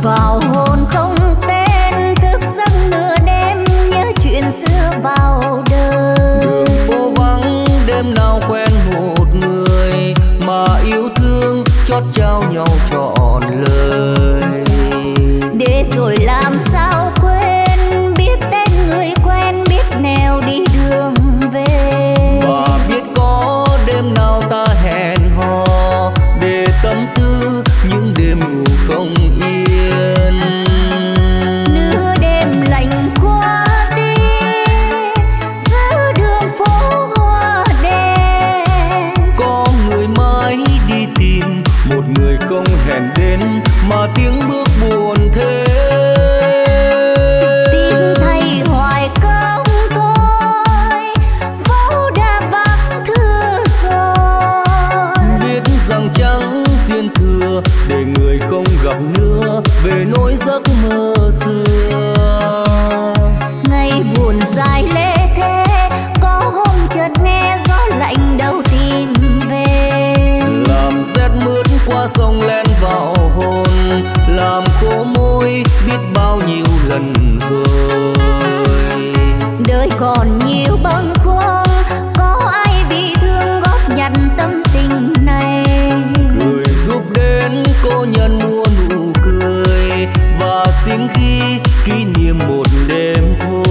vào hồn không tên, thức giấc nửa đêm nhớ chuyện xưa vào đời. Đường phố vắng đêm nào quen một người mà yêu thương chót trao nhau trọn lời. Để rồi làm sao quên, biết tên người quen, biết nẻo đi đường về. Và biết có đêm nào ta hẹn hò để tâm tư những đêm ngủ không yên. Nửa đêm lạnh qua tim, giữa đường phố hoa đèn. Có người mãi đi tìm một người không hẹn đến mà tiếng bước buồn thế. Tìm thay hoài công tôi, phố đã vắng thưa rồi. Biết rằng chẳng duyên thừa để người không gặp nữa về nỗi giấc mơ xưa. Ngày buồn dài lê thế, có hôm chợt nghe gió lạnh đầu tìm về. Làm rét mướt qua sông len vào hồn, làm khô môi biết bao nhiêu lần rồi. Đời còn nhiều bâng khuâng, có ai bị thương góp nhặt tâm tình này. Người giúp đến cô nhân mua nụ cười và xin ghi kỷ niệm một đêm thôi.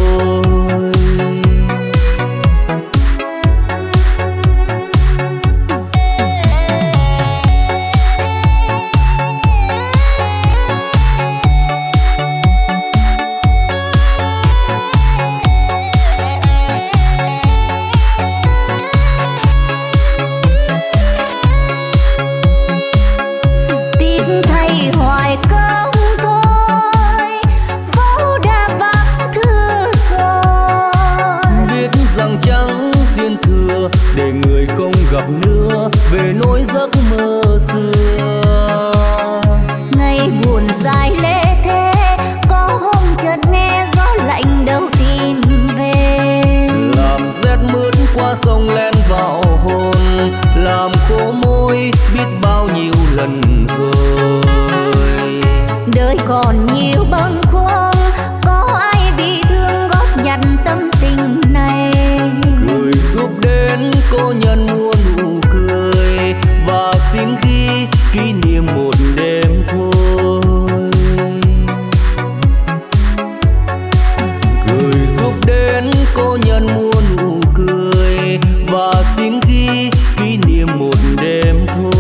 Tiếc thay hoài công tôi, phố đã vắng thưa rồi. Biết rằng chẳng duyên thừa để người không gặp nữa về nỗi giấc mơ xưa. Ngày buồn dài lê thế, có hôm chợt nghe gió lạnh đầu tìm về. Làm rét mướt qua sông len vào hồn, làm khô môi biết bao nhiêu lần rồi. Đời còn nhiều bâng khuâng, có ai bị thương góp nhặt tâm tình này. Người giúp đến cô nhân mua nụ cười và xin ghi kỷ niệm một đêm thôi. Người giúp đến cô nhân mua nụ cười và xin ghi kỷ niệm một đêm thôi.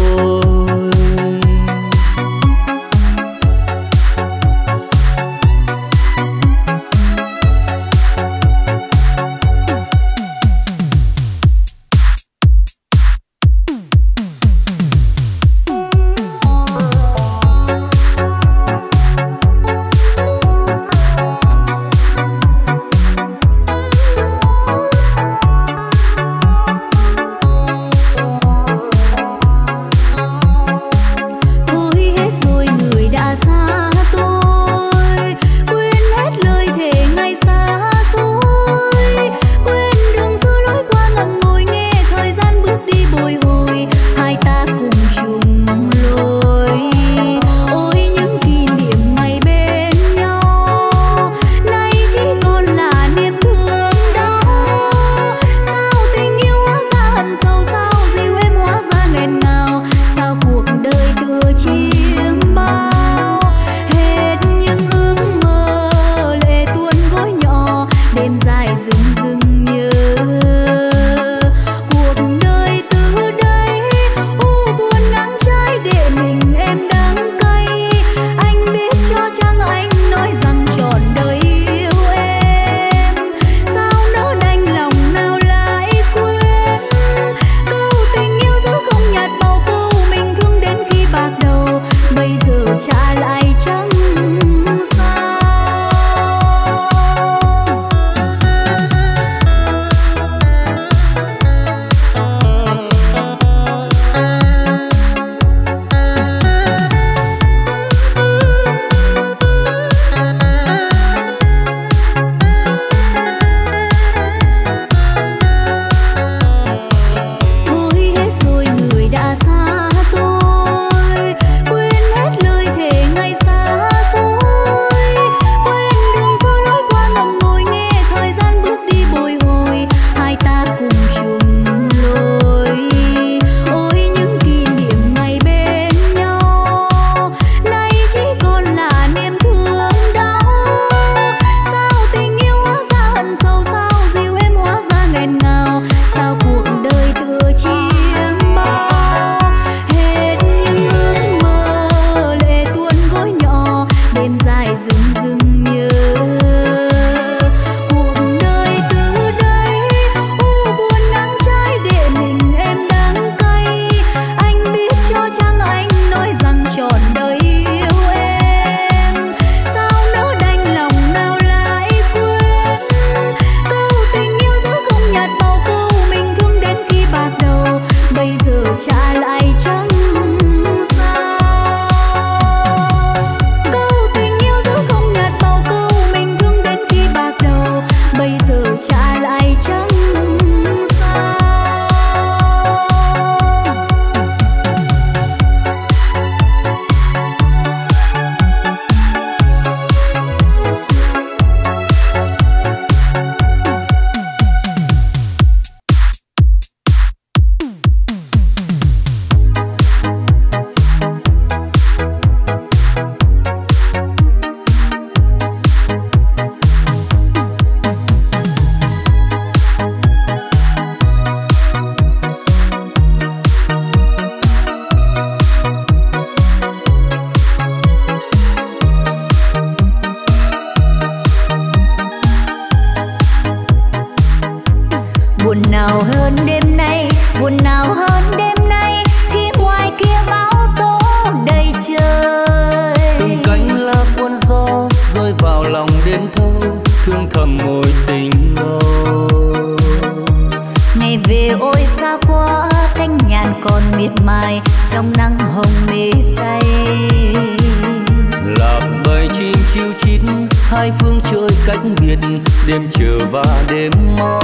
đêm chờ và đêm mong.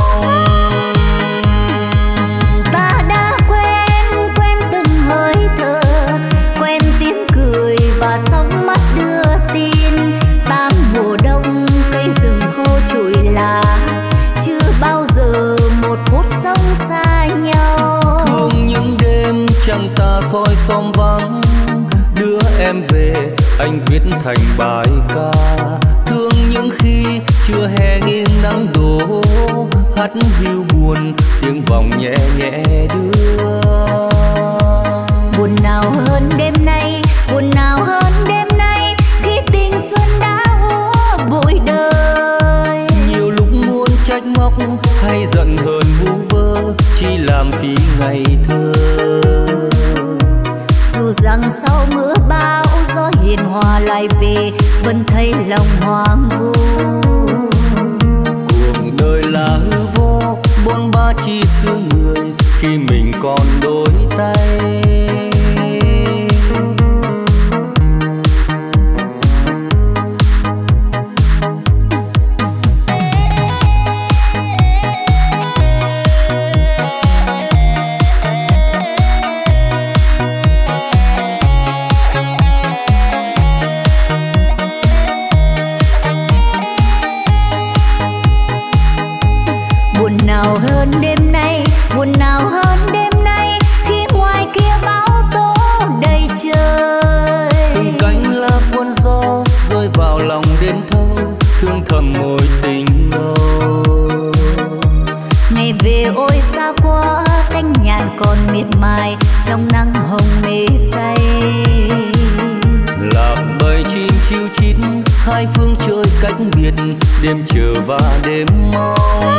Ta đã quen từng hơi thở, quen tiếng cười và sóng mắt đưa tin. Tám mùa đông cây rừng khô trụi lá, chưa bao giờ một phút sống xa nhau. Thương những đêm chẳng ta soi xóm vắng, đưa em về anh viết thành bài ca. Thương những khi chưa hè nghiêng nắng đổ, hắt hiu buồn tiếng vòng nhẹ nhẹ đưa. Buồn nào hơn đêm nay, buồn nào hơn đêm nay, khi tình xuân đã úa bụi đời. Nhiều lúc muốn trách móc hay giận hờn vu vơ, chỉ làm phí ngày thơ. Dù rằng sau mưa bão gió hiền hòa lại về, vẫn thấy lòng hoang vu. Cuộc đời là hư vô, bôn ba chỉ xưa người khi mình còn đôi tay. Buồn nào hơn đêm nay, buồn nào hơn đêm nay, khi ngoài kia bão tố đầy trời. Từng cánh lá cuốn gió rơi vào lòng đêm thâu, thương thầm mối tình ngâu. Ngày về ôi xa quá, cánh nhàn còn miệt mài trong nắng hồng mê say. Lạc bầy chim chiu chít hai phương trời cách biệt, đêm chờ và đêm mong.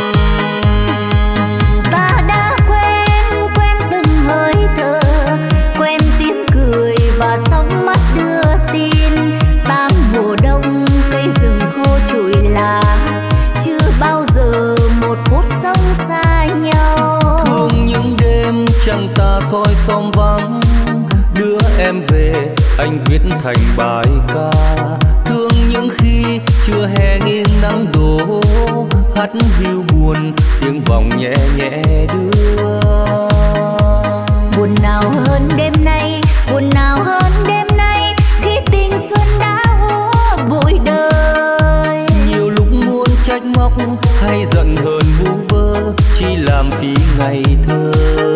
Ta đã quen từng hơi thở, quen tiếng cười và sóng mắt đưa tin. Tám mùa đông cây rừng khô trụi lá, chưa bao giờ một phút sống xa nhau. Thương những đêm chẳng ta soi xóm vắng, đưa em về anh viết thành bài ca. Thương những khi chưa hè nghiêng nắng đổ, hắt hiu buồn tiếng vòng nhẹ nhẹ đưa. Buồn nào hơn đêm nay, buồn nào hơn đêm nay, khi tình xuân đã úa bụi đời. Nhiều lúc muốn trách móc hay giận hờn vu vơ, chỉ làm phí ngày thơ.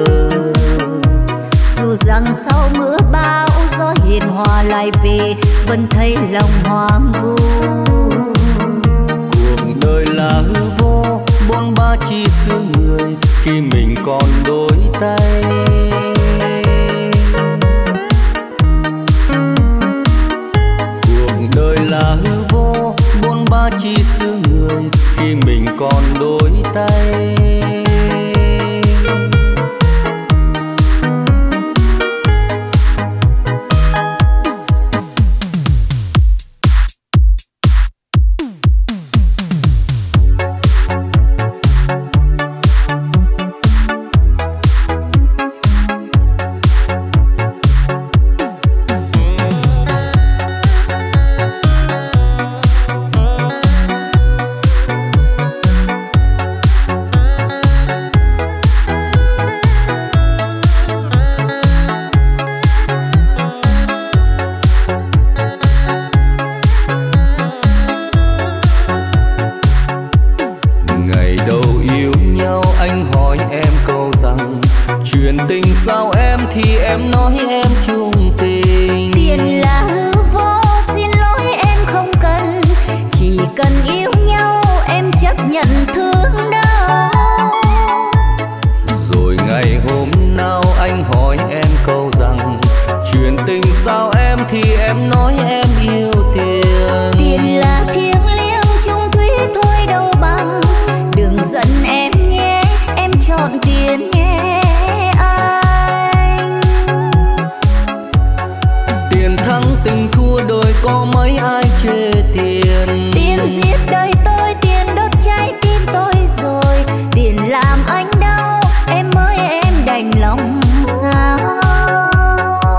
Dù rằng sau mưa bão gió hiền hòa lại về, vẫn thấy lòng hoang vu. Cuộc đời là hư vô, bôn ba chỉ xưa người khi mình còn đôi tay. Cuộc đời là hư vô, bôn ba chỉ xưa người khi mình còn đôi tay.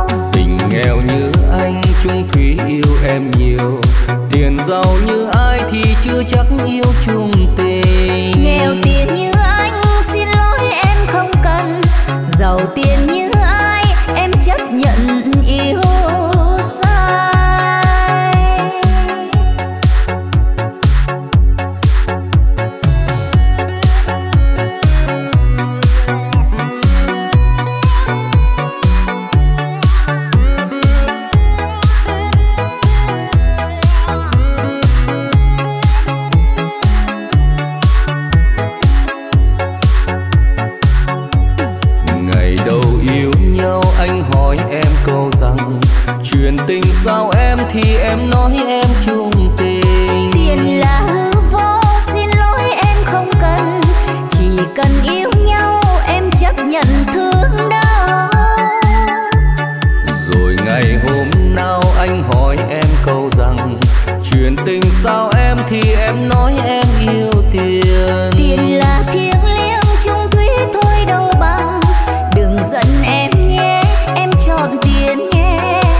Tình nghèo như anh chung thủy yêu em nhiều, tiền giàu như ai thì chưa chắc yêu chung tình. Nghèo tiền như anh xin lỗi em không cần, giàu tiền như ai em chấp nhận yêu sai. Ngày đầu yêu nhau anh hỏi em câu rằng chuyện tình sao em, thì em nói em chung tình. Tiền là hư vô xin lỗi em không cần, chỉ cần yêu nhau em chấp nhận thương đau. Rồi ngày hôm nào anh hỏi em câu rằng chuyện tình sao em, thì em nói em yêu tiền. Tiền là thiêng liêng chung thủy thôi đâu bằng, đừng giận em nhé em chọn tiền nhé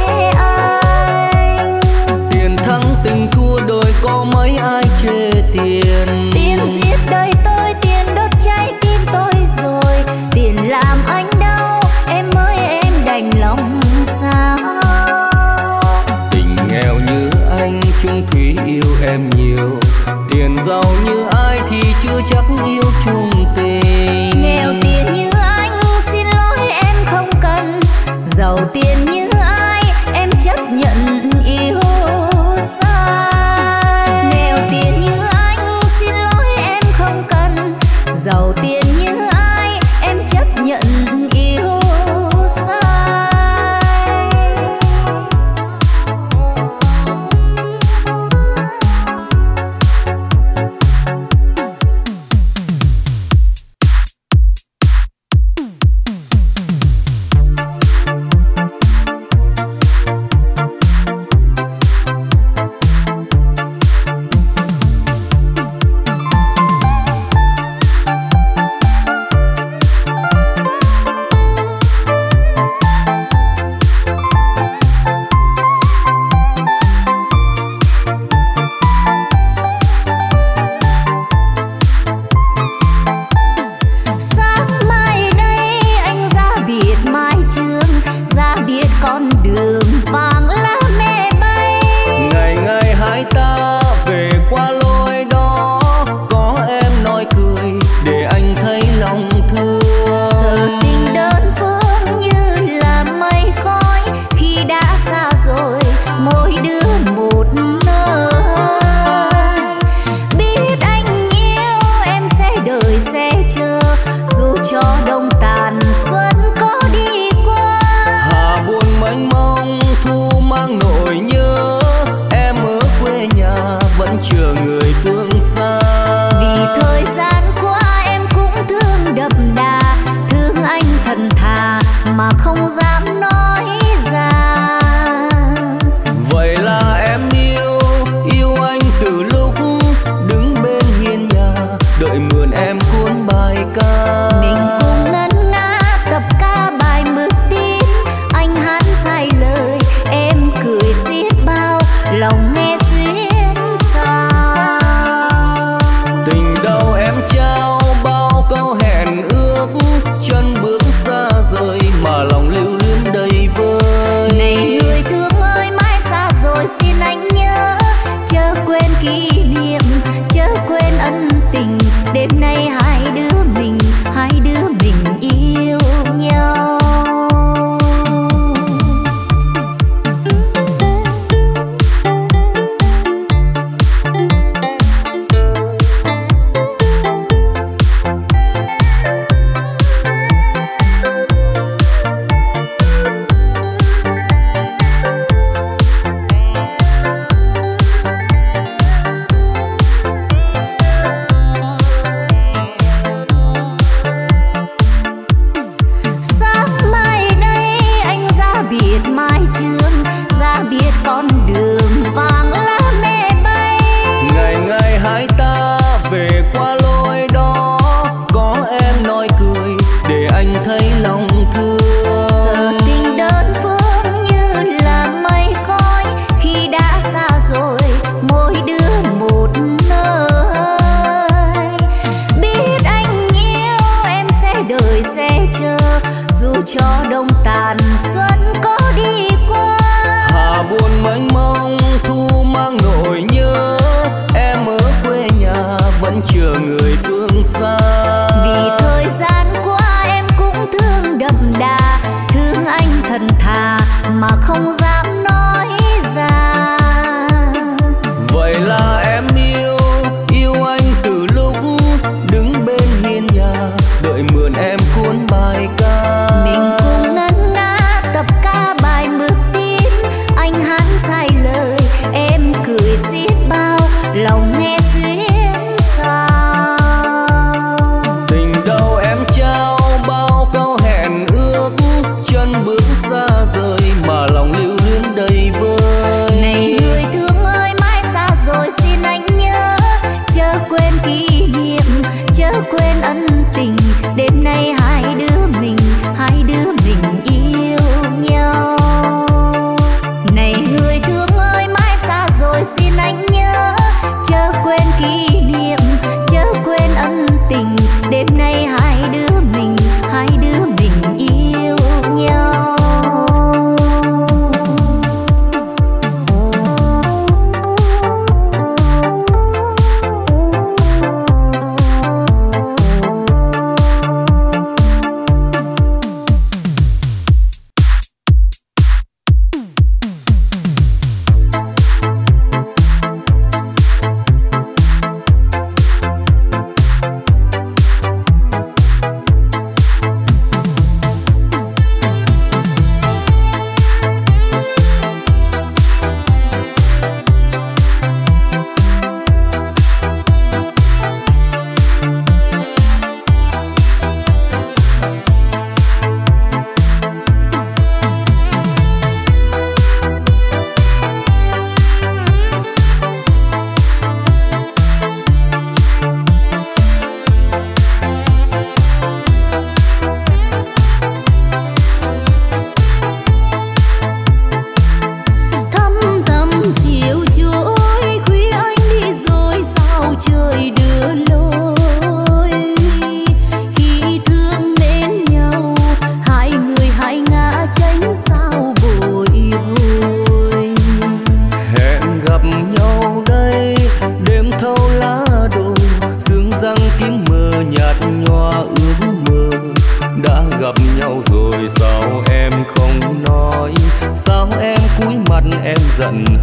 anh. Tiền thắng tình thua đôi có mấy ai chê tiền. Tiền giết đời tôi, tiền đốt cháy tim tôi rồi, tiền làm anh đau em ơi em đành lòng sao. Tình nghèo như anh chung thủy yêu em nhiều, tiền giàu như ai thì chưa chắc yêu chung tình. Nghèo tiền như anh xin lỗi em không cần, giàu tiền như ai em chấp nhận yêu sai. Nghèo tiền như anh xin lỗi em không cần, giàu tiền như ai em chấp nhận yêu sai. Sáng mai đây anh ra biệt mái trường, ra biệt con đường vàng lá mẹ bay. Ngày ngày hai ta về qua lối đó, có em nói cười để anh thấy lòng thương. Giờ tình đơn phương như là mây khói, khi đã xa rồi mỗi đứa một nơi. Biết anh yêu em sẽ đợi sẽ chờ, dù cho đông tàn xuân có đi qua. Hà buồn mênh mông thu mang nỗi nhớ, em ở quê nhà vẫn chờ người phương xa. Vì thời gian qua em cũng thương đậm đà, thương anh thật thà mà không dám nói ra. Vậy là em yêu anh từ lúc đứng bên hiên nhà, đợi mượn em cuốn bài ca. Mình cùng ngân nga tập ca bài mực tin, anh hát sai lời em cười xiết bao, lòng nghe xuyên sao. Tình đâu em trao bao câu hẹn ước, chân bước xa rời mà lòng lưu luyến đầy vơi. Này người thương ơi mãi xa rồi xin anh nhớ, chớ quên kỷ niệm chớ quên ân tình, đêm nay hai đứa mình yêu nhau.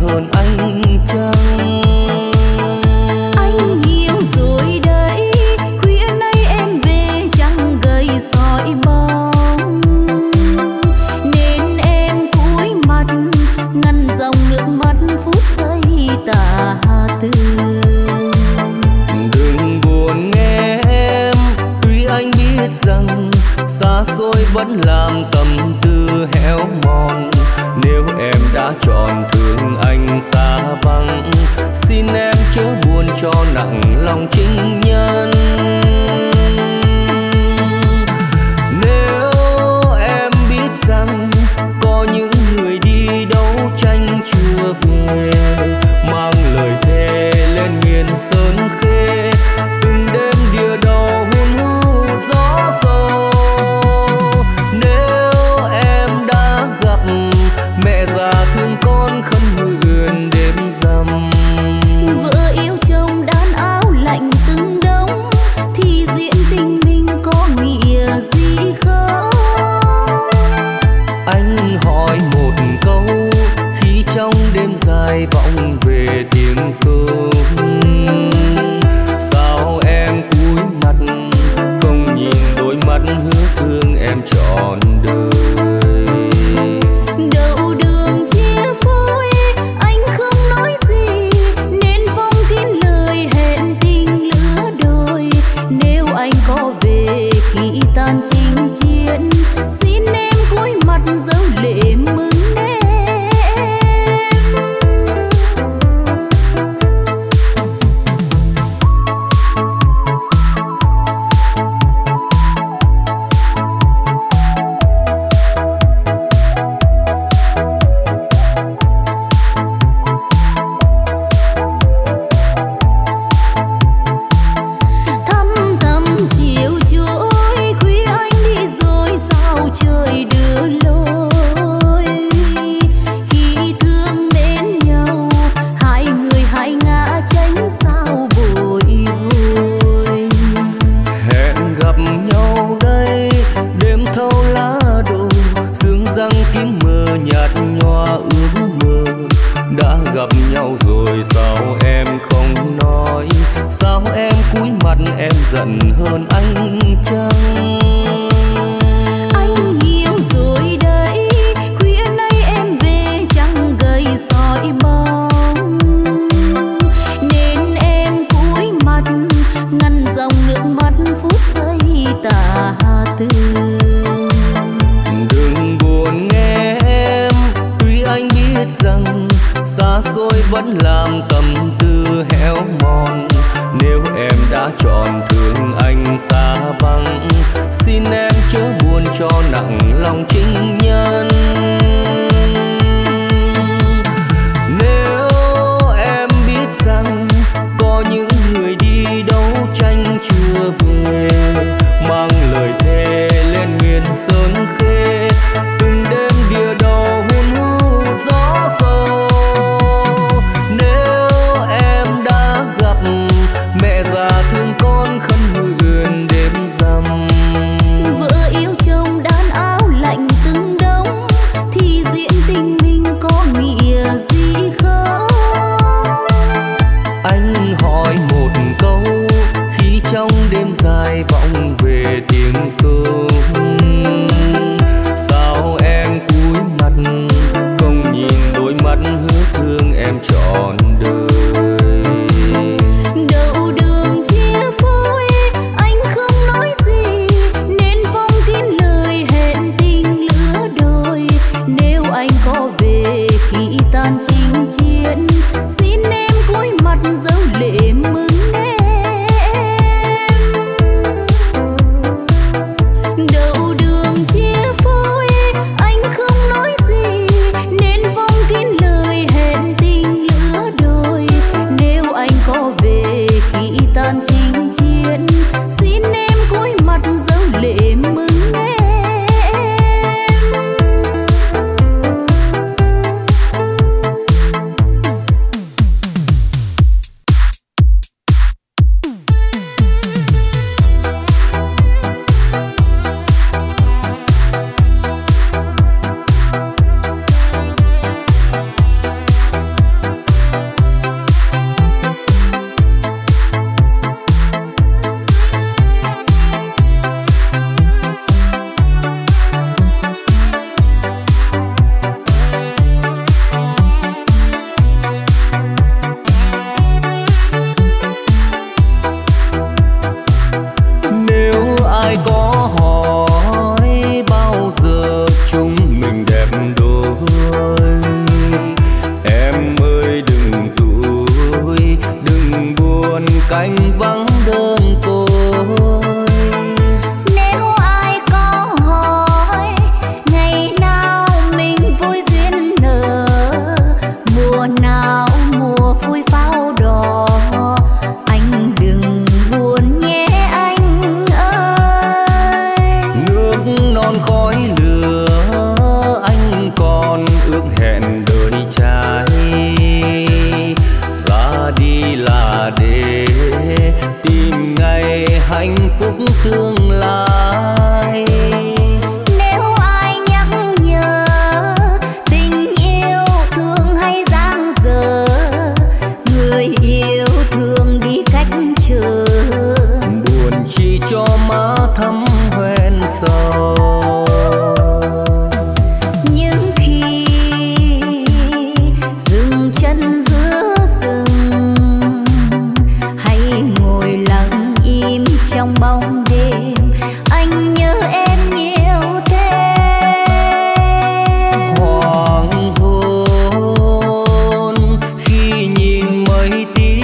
hơn anh chăng? Anh hiểu rồi đấy, khuya nay em về chẳng gầy sỏi bóng, nên em cúi mặt ngăn dòng nước mắt phút giây tà tư. Đừng buồn nghe em, tuy anh biết rằng xa xôi vẫn làm tâm tư héo mòn. Nếu em đã chọn thương anh xa vắng, xin em chớ buồn cho nặng lòng chính nhân. Nếu em biết rằng có những người đi đấu tranh chưa về, mang lời thề lên miền sơn khê, từng đêm đìa đầu hun hút gió sâu. Nếu em đã gặp mẹ già thương con khấn nguyện đêm rằm, Vợ yêu chồng đan áo lạnh từng đông, thì diễn tình mình có nghĩa gì không? anh hỏi một câu khi trong đêm dài vọng về tiếng súng, sao em cúi mặt không nhìn đôi mắt hứa thương em trọn đời? Đầu đường chia phôi anh không nói gì, nên vòng kín lời hẹn tình lứa đôi. Nếu anh có về khi tan chinh chiến, xin em cúi mặt dấu lệ mừng em. Thăm thầm chiều trôi khuya anh đi rồi sao trời đưa lối. Khi thương mến nhau hai người hai ngã tránh sao bồi hồi. Hẹn gặp nhau đây đêm thâu lá đổ, sương răng kín mờ nhạt nhòa ước mơ. Đã gặp nhau rồi sao em không nói, sao em cúi mặt em giận hơn anh chăng? Anh hiểu rồi đấy, khuya nay em về chẳng gầy sỏi bóng, nên em cúi mặt ngăn dòng nước mắt phút giây tà tư. Đừng buồn nghe em, tuy anh biết rằng xa xôi vẫn làm tâm tư héo mòn. Nếu em đã chọn thương anh xa vắng, xin em chớ buồn cho nặng lòng chính nhân. Nếu em biết rằng có những người đi đấu tranh chưa về, mang lời thề lên miền sơn khê, từng đêm đìa đầu hun hút gió sâu. Nếu em đã gặp mẹ già thương con khấn nguyện đêm rằm, Vợ yêu chồng đan áo lạnh từng đông, thì diễn tình mình có nghĩa gì không? anh hỏi một câu khi trong đêm dài vọng về tiếng súng, sao em cúi mặt không nhìn đôi mắt hứa thương em trọn đời? Đầu đường chia phôi anh không nói gì, nên vòng kín lời hẹn tình lứa đôi. Nếu anh có về khi tan chinh chiến, xin em cúi mặt dấu lệ mừng em. Đầu đường chia phôi anh không nói gì, nên vòng kín lời hẹn tình lứa đôi. nào mùa vui pháo đỏ, anh đừng buồn nhé anh ơi. Nước non khói lửa anh còn ước hẹn đời trai, ra đi là để tìm ngày hạnh phúc tương lai. Nếu ai nhắc nhở tình yêu thương hay giang dở, người yêu thương đi cách chờ, buồn chi cho má thắm hoen sầu. những khi dừng chân giữa rừng hay ngồi lặng im trong bóng đêm, anh nhớ em nhiều thêm. Hoàng hôn khi nhìn mây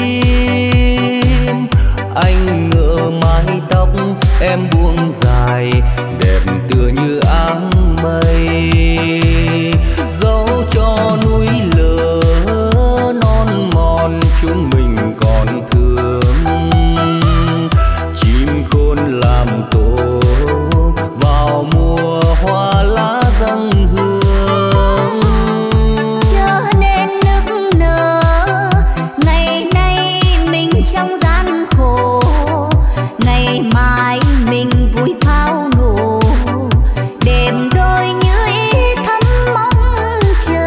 tím, anh ngỡ mái tóc em buông dài đẹp tựa như áng mây, dẫu cho núi lở non mòn chúng mình còn thương. Chim khôn làm tổ vào mùa hoa lá dâng hương, Chớ nên nức nở ngày nay mình trong gian khổ, ngày mai mình vui pháo nổ, đêm đôi như ý thắm mong chờ.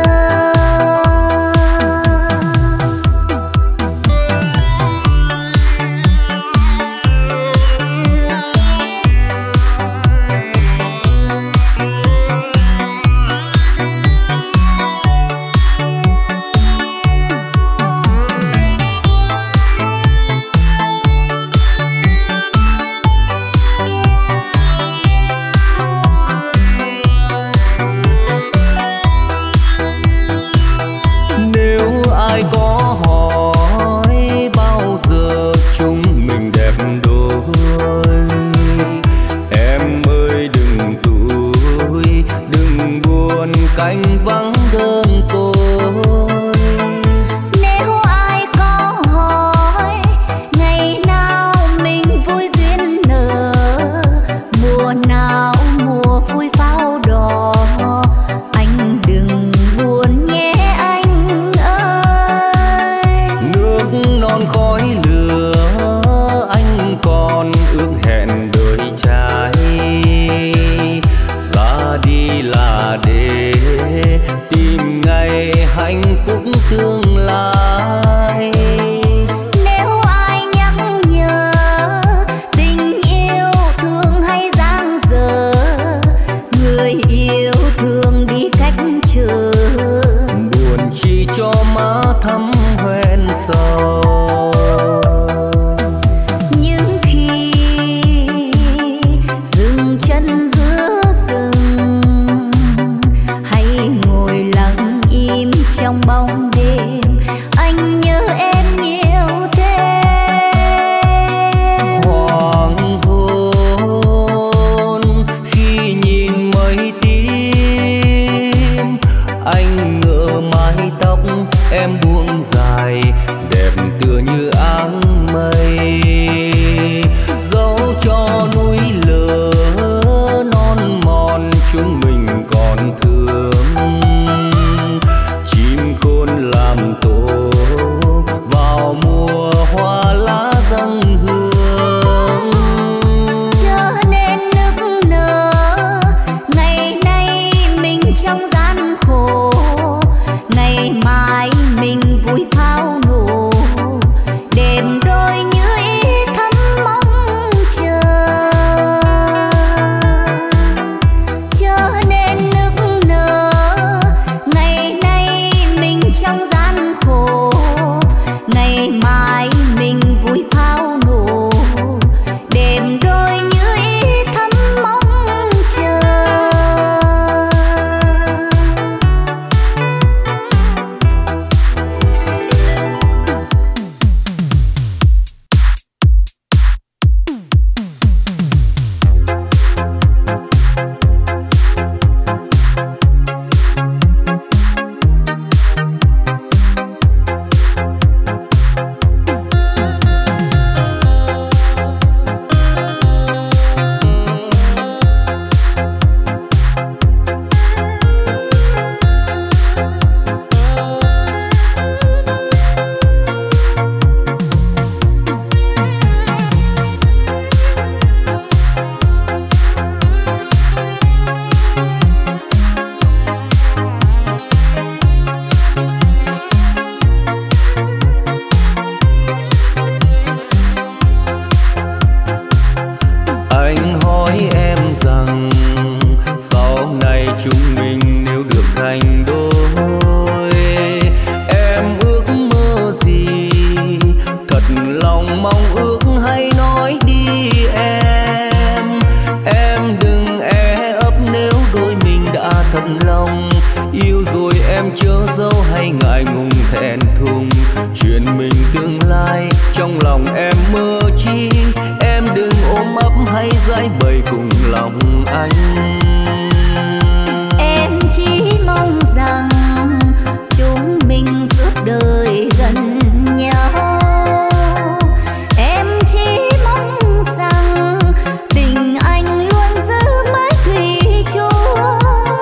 Nếu ai có hỏi bao giờ chúng mình đẹp đôi, em ơi đừng tủi đừng buồn canh vắng đơn côi. Nếu ai có hỏi ngày nào mình vui duyên nở, mùa nào mùa vui pháo đỏ, anh đừng buồn nhé anh ơi. Nước non khói lửa anh còn ước hẹn đời trai, ra đi là để tìm ngày hạnh phúc tương lai. Nếu ai nhắc nhở tình yêu thương hay giang dở, người yêu thương đi cách chờ, Buồn chi cho má thắm hoen sầu. những khi dừng chân giữa rừng hay ngồi lặng im trong bóng đêm, anh nhớ em nhiều thêm. Hoàng hôn khi nhìn mây tím, anh ngỡ mái tóc em buông dài đẹp tựa như áng mây, dẫu cho núi lở non mòn chúng mình còn thương. Chim khôn làm tổ vào mùa hoa lá dâng hương, Chớ nên nức nở ngày nay mình trong gian khổ, ngày mai mình vui pháo nổ, thùng. Chuyện mình tương lai trong lòng em mơ chi, em đừng ôm ấp hay giải bày cùng lòng anh. Em chỉ mong rằng chúng mình suốt đời gần nhau. Em chỉ mong rằng tình anh luôn giữ mãi thủy chung.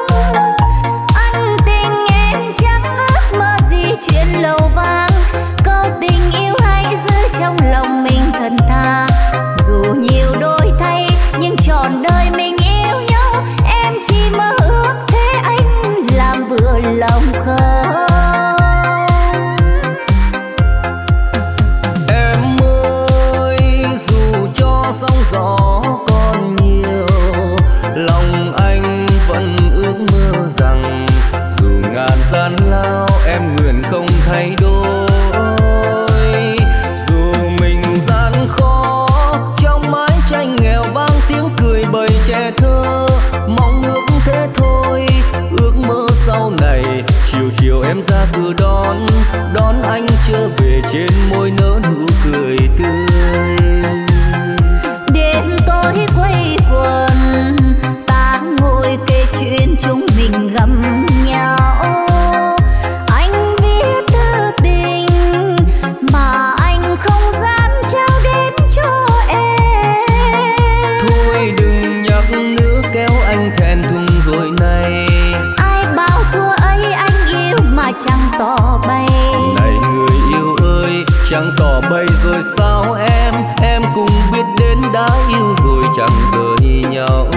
Ân tình em chẳng ước mơ gì chuyện lầu vang, câu tình yêu hãy giữ trong lòng mình thật thà. Dù nhiều đổi thay nhưng trọn đời mình yêu nhau, em chỉ mơ ước thế anh làm vừa lòng không. Em ơi dù cho sóng gió còn nhiều, lòng anh vẫn ước mơ rằng dù ngàn gian lao em nguyện không thay đổi. Dù mình gian khó trong mái tranh nghèo vang tiếng cười bầy trẻ thơ, mong ước thế thôi. Ước mơ sau này chiều chiều em ra cửa đón anh trở về, trên môi nở nụ cười tươi. Đêm tối quây quần ta ngồi kể chuyện chúng mình gặp nhau. Anh viết thư tình mà anh không dám trao đến cho em. Thôi đừng nhắc nữa kéo anh thẹn thùng rồi này. Ai bảo thua ấy anh yêu mà chẳng tỏ bày. Này người yêu ơi chẳng tỏ bày rồi sao em cũng biết đến đã yêu rồi chẳng rời nhau.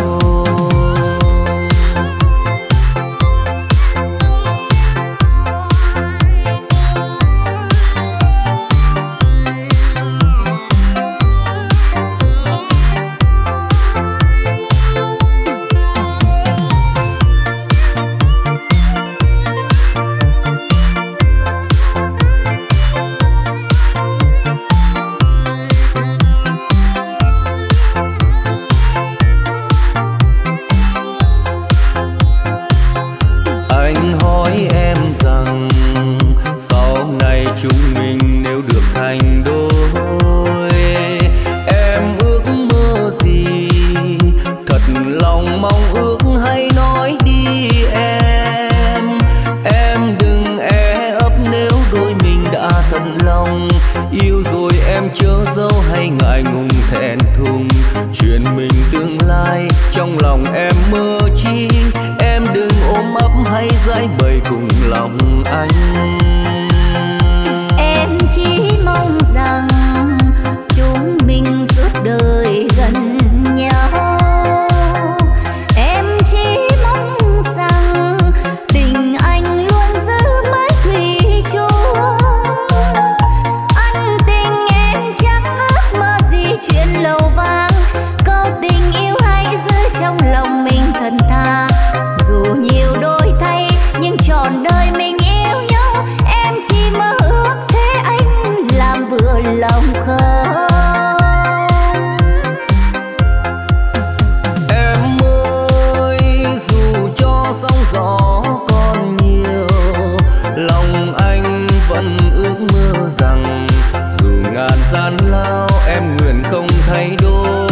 Anh hỏi em rằng sau này chúng mình nếu được thành đôi, em ước mơ gì? Thật lòng mong ước hãy nói đi em. Em đừng e ấp nếu đôi mình đã thật lòng yêu rồi, em chớ dâu hay ngại ngùng thẹn thùng. Chuyện mình tương lai trong lòng em mơ chi, em đừng ôm ấp hay giải bày cùng lòng anh. Em chỉ mong rằng chúng mình suốt đời gần nhau. Em chỉ mong rằng tình anh luôn giữ mãi thủy chung. Ân tình em chẳng ước mơ gì chuyện lầu vang, câu tình yêu hãy giữ trong lòng mình thật thà. Dù nhiều đổi thay nhưng trọn đời mình yêu nhau, em chỉ mơ ước thế anh làm vừa lòng không. Em ơi dù cho sóng gió còn nhiều, lòng anh vẫn ước mơ rằng dù ngàn gian lao em nguyện không thay đổi.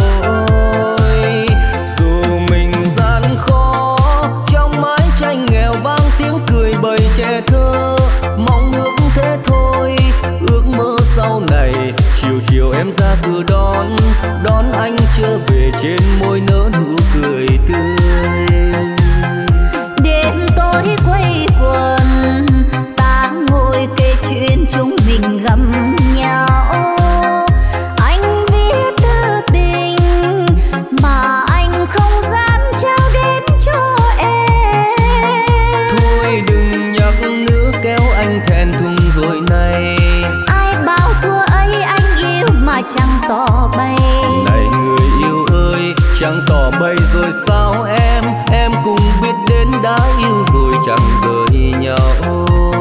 Dù mình gian khó trong mái tranh nghèo vang tiếng cười bầy trẻ thơ, mong ước thế thôi. Ước mơ sau này chiều chiều em ra cửa đón anh trở về, trên môi nở nụ cười tươi. Đêm tối quây quần ta ngồi kể chuyện chúng mình gặp nhau. Anh viết thư tình mà anh không dám trao đến cho em. Thôi đừng nhắc nữa kéo anh thẹn thùng rồi này. Ai bảo thua ấy anh yêu mà chẳng tỏ bày. Này người yêu ơi chẳng tỏ bày rồi sao em cũng biết đến đã yêu rồi chẳng rời nhau.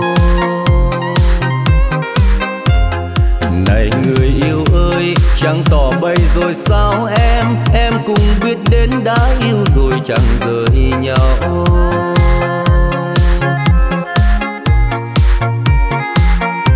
Này người yêu ơi chẳng tỏ bày rồi sao em cũng biết đến đã yêu rồi chẳng rời nhau.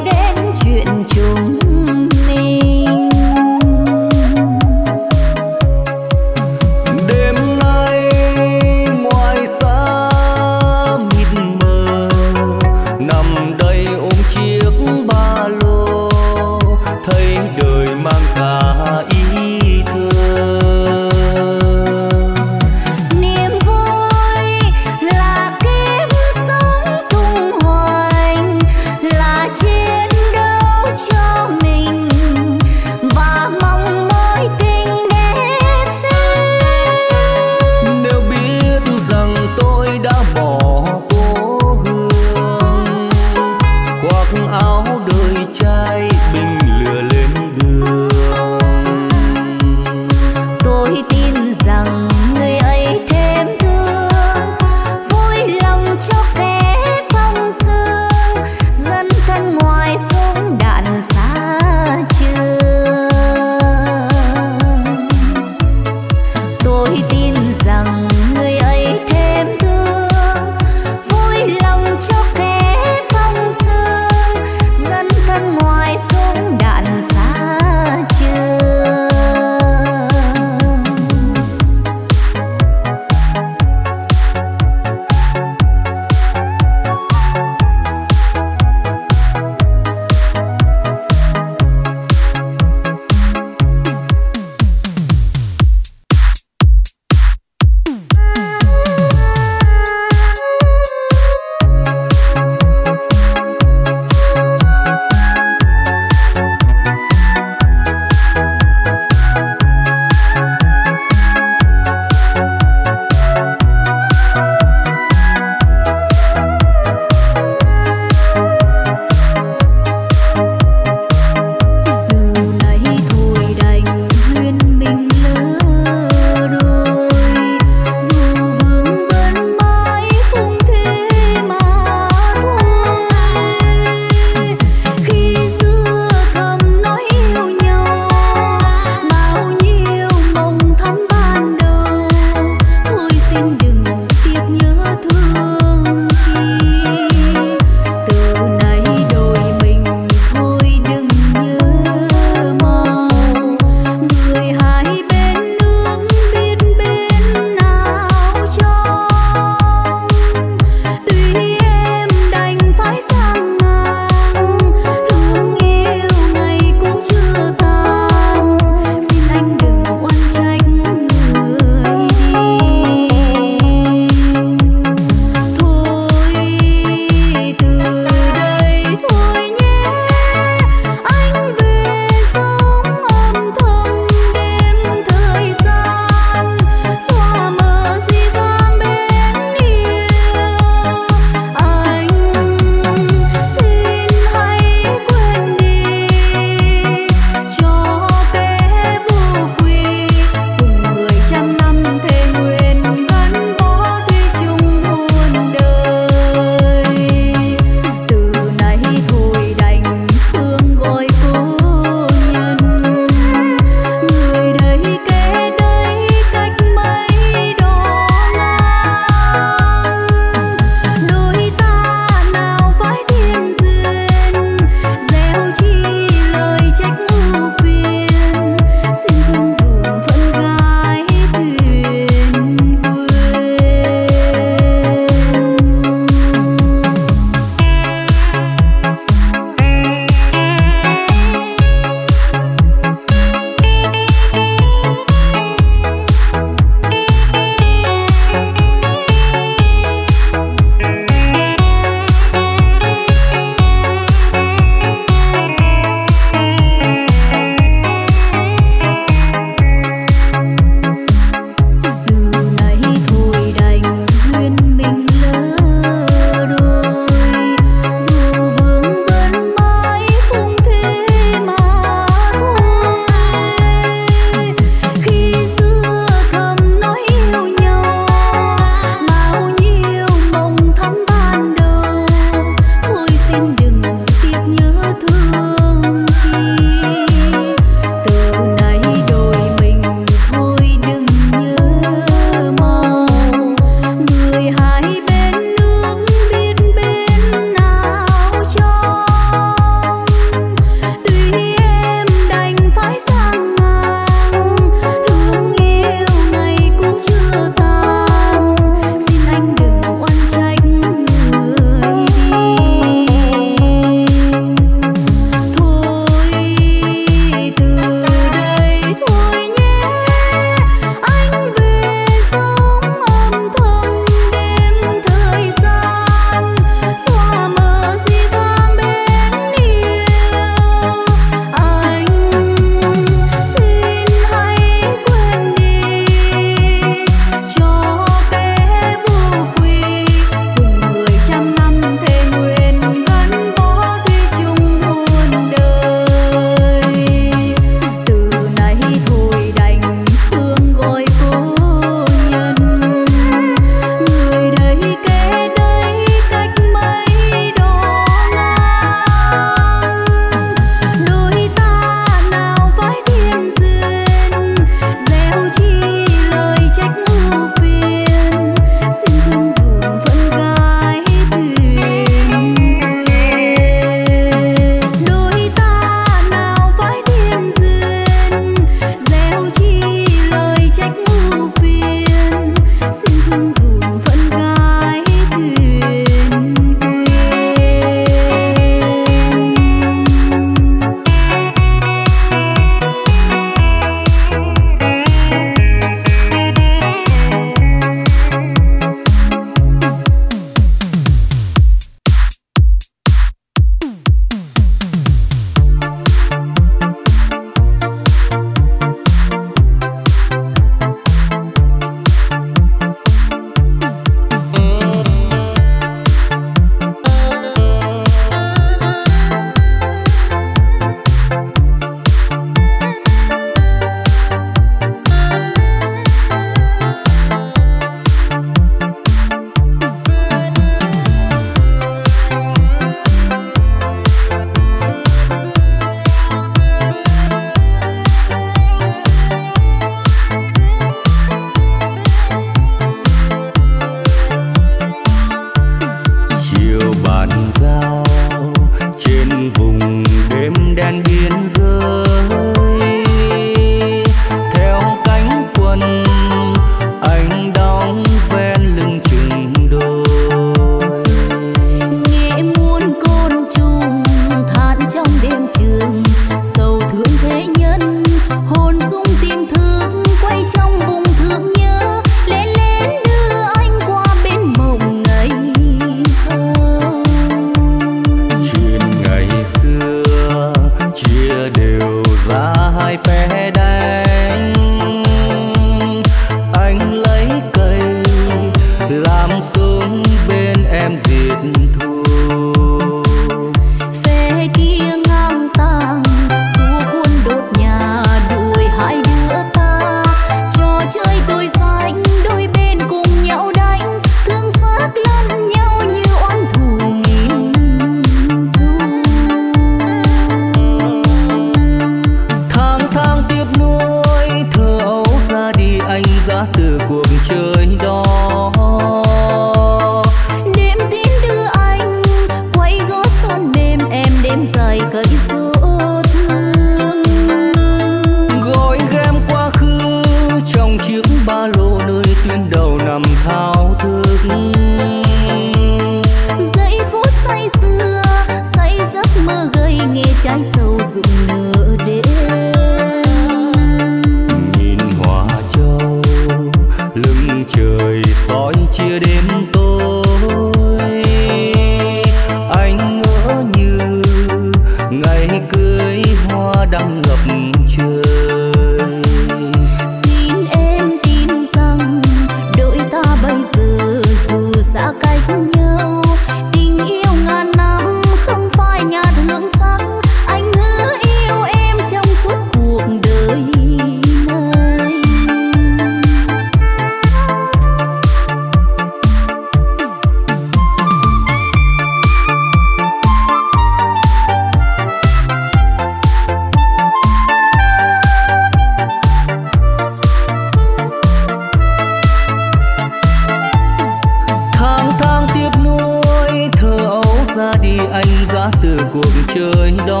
ngã từ cuộc chơi đó.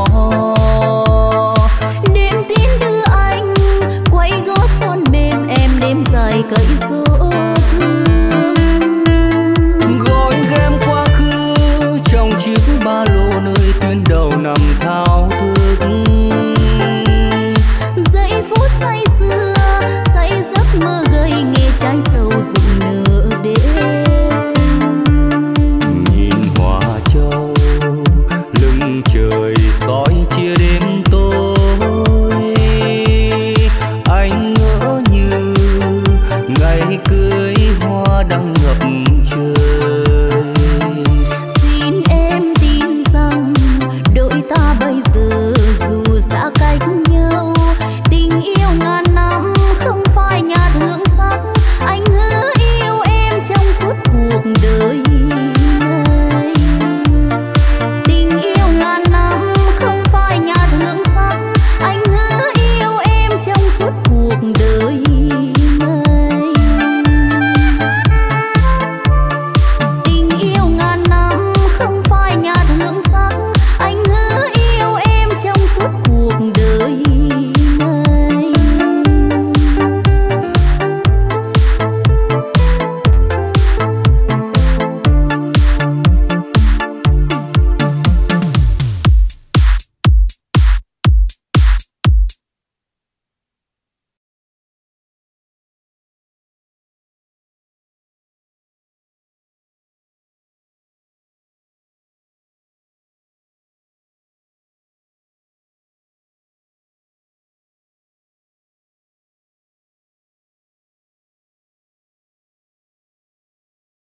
Đêm tin đưa anh quay gót son mềm, em đêm dài cậy gió thương. Gói ghém quá khứ trong chiếc ba lô nơi tuyến đầu nằm thao thức. Giây phút say sưa say giấc mơ gầy nghe trái sầu rụng nửa đêm. Nhìn hoa châu lưng trời soi chia đêm tối, anh ngỡ như ngày cưới hoa đang ngập